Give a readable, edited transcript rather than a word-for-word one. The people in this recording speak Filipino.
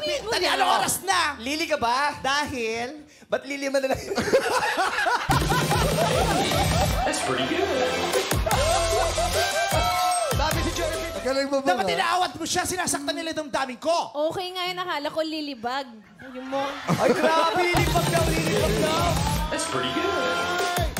Tali, anong oras na? Lili ka ba? Dahil... Ba't Lili man na lang? That's pretty good. Sabi si Jeremy. Magaling mo ba? Dapat inaawat mo siya, sinasaktan nila itong daming ko. Okay nga yun, nakala ko lilibag. Yung mo. Ay, grabe. Lilipag daw, lilipag daw. That's pretty good.